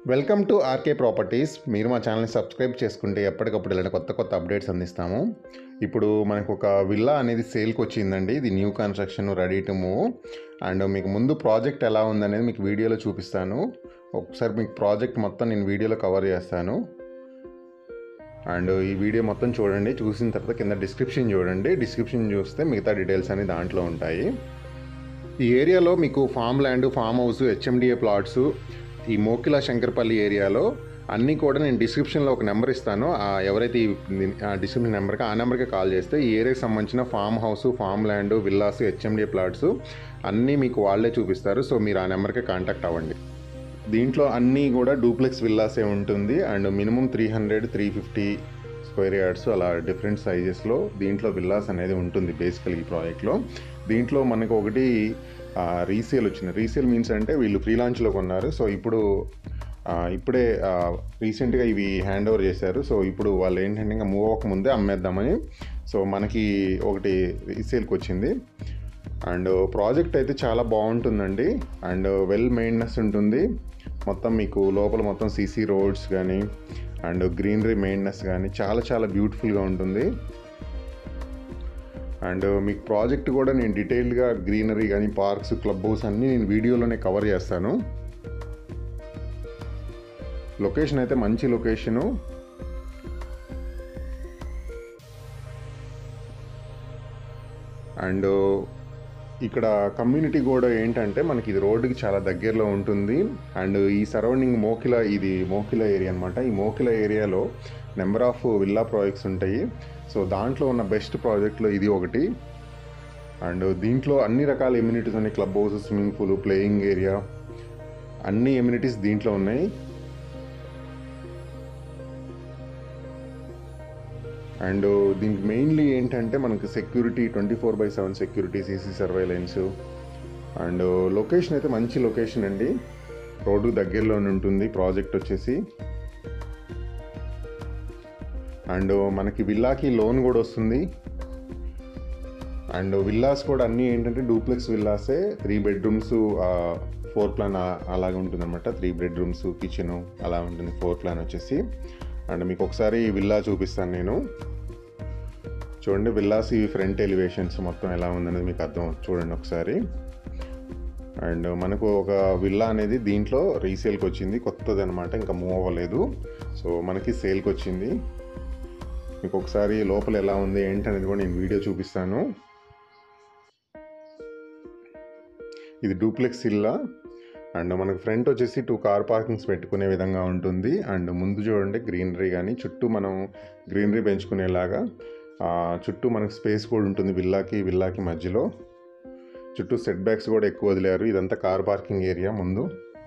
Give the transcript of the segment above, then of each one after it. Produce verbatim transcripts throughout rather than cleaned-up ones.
Welcome to RK properties. మీరు మా ఛానల్ని సబ్స్క్రైబ్ చేసుకుంటే ఎప్పటికప్పుడు ఇలాంటి కొత్త కొత్త అప్డేట్స్ అందిస్తాము. ఇప్పుడు మనకు ఒక విల్లా అనేది సేల్కి వచ్చిందండి. ఇది new construction, ready to move. And మీకు ముందు ప్రాజెక్ట్ ఎలా ఉందనేది మీకు వీడియోలో చూపిస్తాను. ఒకసారి మీకు ప్రాజెక్ట్ మొత్తం నేను వీడియోలో కవర్ చేస్తాను. అండ్ ఈ వీడియో మొత్తం చూడండి. చూసిన తర్వాత కింద డిస్క్రిప్షన్ చూడండి. డిస్క్రిప్షన్ చూస్తే మిగతా డీటెయిల్స్ అన్ని దాంట్లో ఉంటాయి. ఈ ఏరియాలో మీకు farm land, farm house, HMDA plots, ఈ మోకిలా శంకర్పల్లి ఏరియాలో అన్నీ కూడా నేను డిస్క్రిప్షన్లో ఒక నెంబర్ ఇస్తాను. ఎవరైతే ఈ డిస్క్రిప్షన్ నెంబర్కి ఆ నెంబర్కి కాల్ చేస్తే ఈ ఏరియాకి సంబంధించిన farm house, farm land, villas, HMDA plots అన్నీ మీకు వాళ్ళే చూపిస్తారు. సో మీరు ఆ నెంబర్కి కాంటాక్ట్ అవ్వండి. దీంట్లో అన్నీ కూడా డూప్లెక్స్ విల్లాసే ఉంటుంది. And minimum three hundred three fifty square yards అలా డిఫరెంట్ సైజెస్లో దీంట్లో విల్లాస్ అనేది ఉంటుంది బేసికల్ ఈ ప్రాజెక్ట్లో. దీంట్లో మనకు ఒకటి రీసేల్ వచ్చింది. రీసేల్ మీన్స్ అంటే వీళ్ళు ఫ్రీ లాంచ్లో కొన్నారు. సో ఇప్పుడు ఇప్పుడే రీసెంట్గా ఇవి హ్యాండ్ ఓవర్ చేశారు. సో ఇప్పుడు వాళ్ళు ఏంటంటే ఇంకా మూవ్ అవ్వక ముందే అమ్మేద్దామని సో మనకి ఒకటి రీసేల్కి వచ్చింది. అండ్ ప్రాజెక్ట్ అయితే చాలా బాగుంటుందండి. అండ్ వెల్ మెయింటెనెన్స్ ఉంటుంది. మొత్తం మీకు లోపల మొత్తం సీసీ రోడ్స్ కానీ అండ్ గ్రీనరీ మెయింటెనెన్స్ కానీ చాలా చాలా బ్యూటిఫుల్గా ఉంటుంది. అండ్ మీకు ప్రాజెక్ట్ కూడా నేను డీటెయిల్డ్గా గ్రీనరీ కానీ పార్క్స్, క్లబ్ హౌస్ అన్నీ నేను వీడియోలోనే కవర్ చేస్తాను. లొకేషన్ అయితే మంచి లొకేషను. అండ్ ఇక్కడ కమ్యూనిటీ కూడా ఏంటంటే మనకి ఇది రోడ్డుకి చాలా దగ్గరలో ఉంటుంది. అండ్ ఈ సరౌండింగ్ మోకిలా, ఇది మోకిలా ఏరియా అనమాట. ఈ మోకిలా ఏరియాలో నెంబర్ ఆఫ్ విల్లా ప్రాజెక్ట్స్ ఉంటాయి. సో దాంట్లో ఉన్న బెస్ట్ ప్రాజెక్ట్లో ఇది ఒకటి. అండ్ దీంట్లో అన్ని రకాల ఎమ్యూనిటీస్ ఉన్నాయి. Club house, swimming pool, playing area, అన్ని ఎమ్యూనిటీస్ దీంట్లో ఉన్నాయి. అండ్ దీనికి మెయిన్లీ ఏంటంటే మనకి security twenty four by seven security, CC surveillance. And location అయితే మంచి లొకేషన్ అండి. రోడ్డు దగ్గరలోనే ఉంటుంది ప్రాజెక్ట్ వచ్చేసి. అండ్ మనకి విల్లాకి లోన్ కూడా వస్తుంది. అండ్ విల్లాస్ కూడా అన్నీ ఏంటంటే డూప్లెక్స్ విల్లాసే. త్రీ బెడ్రూమ్స్, ఫోర్ ప్లాన్ అలాగే ఉంటుంది అనమాట. త్రీ బెడ్రూమ్స్, కిచెను అలా ఉంటుంది ఫోర్ ప్లాన్ వచ్చేసి. అండ్ మీకు ఒకసారి విల్లా చూపిస్తాను నేను. చూడండి విల్లాస్ ఈ ఫ్రంట్ ఎలివేషన్స్ మొత్తం ఎలా ఉందనేది మీకు అర్థం చూడండి ఒకసారి. అండ్ మనకు ఒక విల్లా అనేది దీంట్లో రీసేల్కి వచ్చింది, కొత్తది అనమాట, ఇంకా మూవ్ అవ్వలేదు. సో మనకి సేల్కి వచ్చింది. మీకు ఒకసారి లోపల ఎలా ఉంది ఏంటనేది కూడా నేను వీడియో చూపిస్తాను. ఇది డూప్లెక్స్ ఇల్లా. అండ్ మనకు ఫ్రంట్ వచ్చేసి టూ కార్ పార్కింగ్స్ పెట్టుకునే విధంగా ఉంటుంది. అండ్ ముందు చూడండి గ్రీనరీ కానీ చుట్టూ మనం గ్రీనరీ పెంచుకునేలాగా చుట్టూ మనకు స్పేస్ కూడా ఉంటుంది విల్లాకి విల్లాకి మధ్యలో. చుట్టూ సెట్ బ్యాక్స్ కూడా ఎక్కువ వదిలేరు. ఇదంతా కార్ పార్కింగ్ ఏరియా ముందు.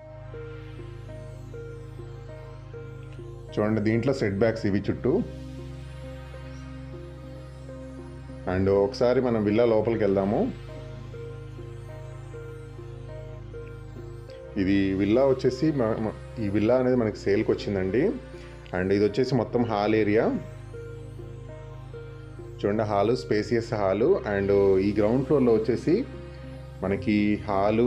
చూడండి దీంట్లో సెట్ బ్యాక్స్ ఇవి చుట్టూ. అండ్ ఒకసారి మనం విల్లా లోపలికి వెళ్దాము. ఇది విల్లా వచ్చేసి ఈ విల్లా అనేది మనకి సేల్కి వచ్చిందండి. అండ్ ఇది వచ్చేసి మొత్తం హాల్ ఏరియా. చూడండి హాలు, స్పేసియస్ హాలు. అండ్ ఈ గ్రౌండ్ ఫ్లోర్లో వచ్చేసి మనకి హాలు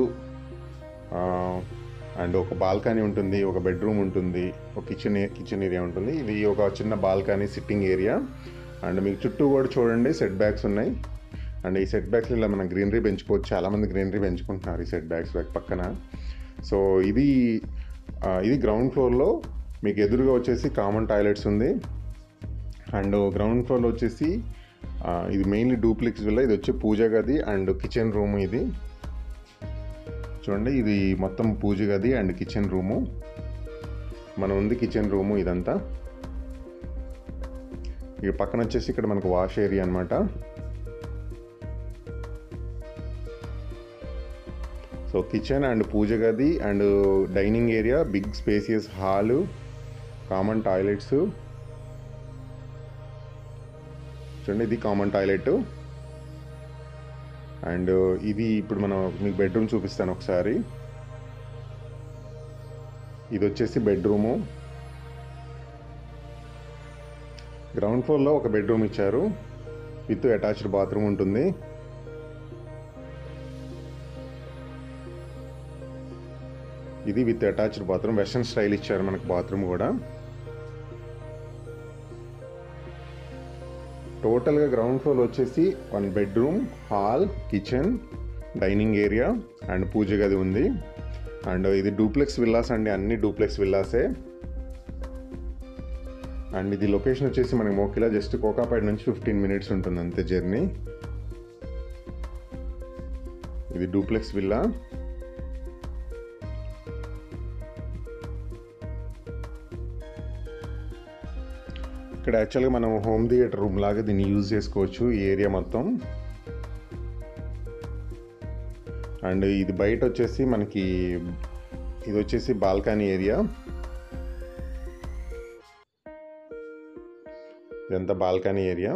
అండ్ ఒక బాల్కనీ ఉంటుంది, ఒక బెడ్రూమ్ ఉంటుంది, ఒక కిచెన్ కిచెన్ ఏరియా ఉంటుంది. ఇది ఒక చిన్న బాల్కనీ సిట్టింగ్ ఏరియా. అండ్ మీకు చుట్టూ కూడా చూడండి సెట్ బ్యాక్స్ ఉన్నాయి. అండ్ ఈ సెట్ బ్యాక్స్లో ఇలా మనం గ్రీనరీ పెంచుకోవచ్చు. చాలామంది గ్రీనరీ పెంచుకుంటున్నారు ఈ సెట్ బ్యాక్స్ పక్కన. సో ఇది ఇది గ్రౌండ్ ఫ్లోర్లో మీకు ఎదురుగా వచ్చేసి కామన్ టాయిలెట్స్ ఉంది. అండ్ గ్రౌండ్ ఫ్లోర్లో వచ్చేసి ఇది మెయిన్లీ డూప్లెక్స్ విల్లా. ఇది వచ్చి పూజ గది అండ్ కిచెన్ రూమ్. ఇది చూడండి ఇది మొత్తం పూజ గది అండ్ కిచెన్ రూము. మన ఉంది కిచెన్ రూము ఇదంతా. ఈ పక్కన వచ్చేసి ఇక్కడ మనకు వాష్ ఏరియా అనమాట. సో కిచెన్ అండ్ పూజ గది and dining area, big spacious hall, common toilets. చూడండి ఇది కామన్ టాయిలెట్. అండ్ ఇది ఇప్పుడు మనం మీకు బెడ్రూమ్ చూపిస్తాను ఒకసారి. ఇది వచ్చేసి బెడ్రూము. గ్రౌండ్ ఫ్లోర్లో ఒక బెడ్రూమ్ ఇచ్చారు, విత్ అటాచ్డ్ బాత్రూమ్ ఉంటుంది. ఇది ఇది with attached bathroom, western style ఇచ్చారు మనకు బాత్రూమ్ కూడా. టోటల్గా గ్రౌండ్ ఫ్లోర్ వచ్చేసి one bedroom, hall, kitchen, dining area and పూజ గది ఉంది. అండ్ ఇది డూప్లెక్స్ విల్లాస్ అండి, అన్ని డూప్లెక్స్ విల్లాసే. అండ్ ఇది లొకేషన్ వచ్చేసి మనకి మోకిలా, జస్ట్ కోకాపేట నుంచి ఫిఫ్టీన్ మినిట్స్ ఉంటుంది అంతే జర్నీ. ఇది డూప్లెక్స్ విల్లా. ఇక్కడ యాక్చువల్గా మనం హోమ్ థియేటర్ రూమ్ లాగా దీన్ని యూజ్ చేసుకోవచ్చు ఈ ఏరియా మొత్తం. అండ్ ఇది బయట వచ్చేసి మనకి ఇది వచ్చేసి బాల్కనీ ఏరియా. ఇదంతా బాల్కనీ ఏరియా.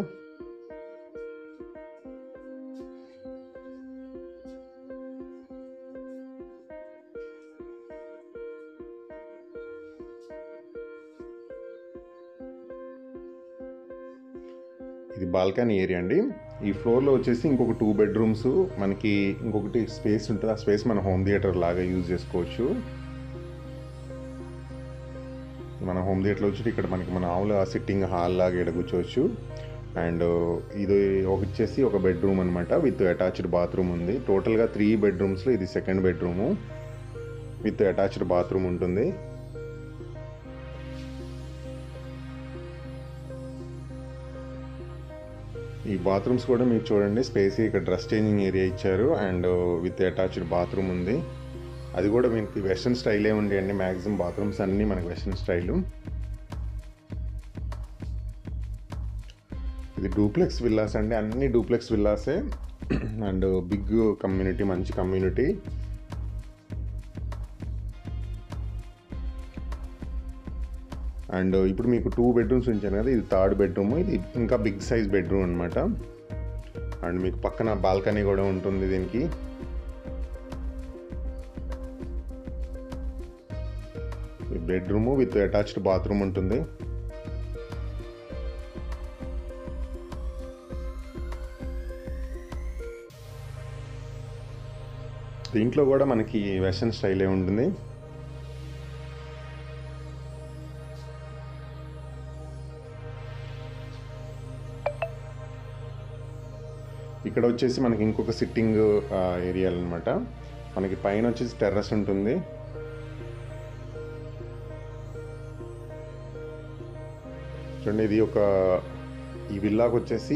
ఇది బాల్కనీ ఏరియా అండి. ఈ ఫ్లోర్లో వచ్చేసి ఇంకొక టూ బెడ్రూమ్స్ మనకి, ఇంకొకటి స్పేస్ ఉంటుంది. ఆ స్పేస్ మన హోమ్ థియేటర్ లాగా యూజ్ చేసుకోవచ్చు. మన హోమ్ థియేటర్లో వచ్చి ఇక్కడ మనకి మన ఆవుల సిట్టింగ్ హాల్ లాగా ఇక్కడ కూర్చోవచ్చు. అండ్ ఇది వచ్చేసి ఒక బెడ్రూమ్ అనమాట, విత్ అటాచ్డ్ బాత్రూమ్ ఉంది. టోటల్గా త్రీ బెడ్రూమ్స్లో ఇది second bedroom with attached bathroom ఉంటుంది. ఈ బాత్రూమ్స్ కూడా మీకు చూడండి స్పేస్, ఇక్కడ డ్రెస్ చేంజింగ్ ఏరియా ఇచ్చారు అండ్ విత్ అటాచ్డ్ బాత్రూమ్ ఉంది. అది కూడా మీకు వెస్ట్రన్ స్టైలే ఉంది అండి. మ్యాక్సిమం బాత్రూమ్స్ అన్నీ మనకి వెస్ట్రన్ స్టైలు. ఇది డూప్లెక్స్ విల్లాస్ అండి, అన్ని డూప్లెక్స్ విల్లాసే. అండ్ బిగ్ కమ్యూనిటీ, మంచి కమ్యూనిటీ. అండ్ ఇప్పుడు మీకు టూ బెడ్రూమ్స్ ఉంచాను కదా, ఇది థర్డ్ బెడ్రూమ్. ఇది ఇంకా బిగ్ సైజ్ బెడ్రూమ్ అనమాట. అండ్ మీకు పక్కన బాల్కనీ కూడా ఉంటుంది దీనికి. ఈ బెడ్రూమ్ విత్ అటాచ్డ్ బాత్రూమ్ ఉంటుంది. దీంట్లో కూడా మనకి వెస్టర్న్ స్టైలే ఉంటుంది. ఇక్కడ వచ్చేసి మనకి ఇంకొక సిట్టింగ్ ఏరియా అనమాట. మనకి పైన వచ్చేసి టెర్రస్ ఉంటుంది. చూడండి, ఇది ఒక ఈ విల్లాకు వచ్చేసి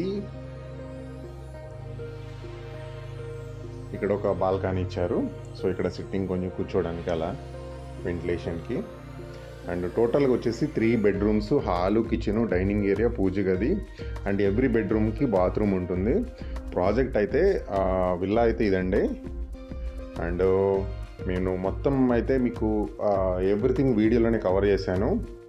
ఇక్కడ ఒక బాల్కనీ ఇచ్చారు. సో ఇక్కడ సిట్టింగ్ కొంచెం కూర్చోడానికి అలా వెంటిలేషన్కి. అండ్ టోటల్గా వచ్చేసి three bedrooms, hall, kitchen, dining area, puja గది అండ్ ఎవ్రీ బెడ్రూమ్కి బాత్రూమ్ ఉంటుంది. ప్రాజెక్ట్ అయితే విల్లా అయితే ఇదండి. అండ్ నేను మొత్తం అయితే మీకు ఎవ్రీథింగ్ వీడియోలోనే కవర్ చేశాను.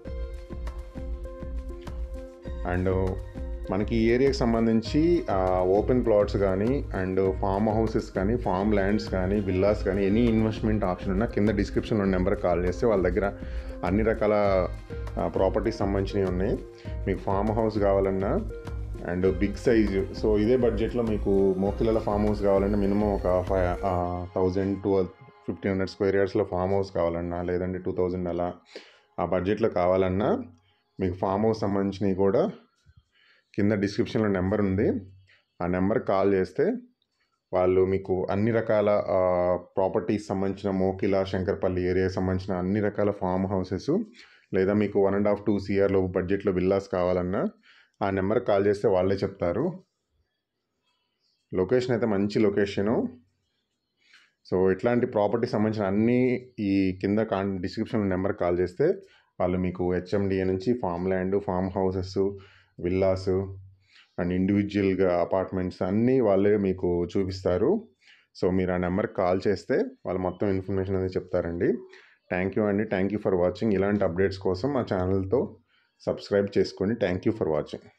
అండ్ మనకి ఈ ఏరియాకి సంబంధించి ఓపెన్ ప్లాట్స్ కానీ అండ్ ఫామ్ హౌసెస్ కానీ, ఫామ్ ల్యాండ్స్ కానీ, విల్లాస్ కానీ, ఎనీ ఇన్వెస్ట్మెంట్ ఆప్షన్ ఉన్నా కింద డిస్క్రిప్షన్లో నెంబర్ కాల్ చేస్తే వాళ్ళ దగ్గర అన్ని రకాల ప్రాపర్టీస్ సంబంధించినవి ఉన్నాయి. మీకు ఫామ్ హౌస్ కావాలన్నా అండ్ బిగ్ సైజు, సో ఇదే బడ్జెట్లో మీకు మోకిలాల ఫామ్ హౌస్ కావాలంటే మినిమం ఒక five thousand to fifteen hundred square యార్డ్స్లో ఫామ్ హౌస్ కావాలన్నా, లేదంటే టూ థౌజండ్ అలా ఆ బడ్జెట్లో కావాలన్నా మీకు ఫామ్ హౌస్ సంబంధించినవి కూడా కింద డిస్క్రిప్షన్లో నెంబర్ ఉంది. ఆ నెంబర్ కాల్ చేస్తే వాళ్ళు మీకు అన్ని రకాల ప్రాపర్టీస్ సంబంధించిన మోకిలా, శంకర్పల్లి ఏరియాకి సంబంధించిన అన్ని రకాల ఫామ్ హౌసెస్, లేదా మీకు వన్ అండ్ హాఫ్ టూ సిఆర్లో బడ్జెట్లో విల్లాస్ కావాలన్నా ఆ నెంబర్ కాల్ చేస్తే వాళ్ళే చెప్తారు. లొకేషన్ అయితే మంచి లొకేషను. సో ఇట్లాంటి ప్రాపర్టీ సంబంధించిన అన్నీ ఈ కింద కాన్ డిస్క్రిప్షన్లో నెంబర్ కాల్ చేస్తే వాళ్ళు మీకు హెచ్ఎండిఏ నుంచి farm land, farm houses, villas and ఇండివిజువల్గా అపార్ట్మెంట్స్ అన్నీ వాళ్ళే మీకు చూపిస్తారు. సో మీరు ఆ నెంబర్కి కాల్ చేస్తే వాళ్ళు మొత్తం ఇన్ఫర్మేషన్ అనేది చెప్తారండి. థ్యాంక్ యూ అండి. Thank you for watching. ఇలాంటి అప్డేట్స్ కోసం మా ఛానల్తో సబ్స్క్రైబ్ చేసుకోండి. Thank you for watching.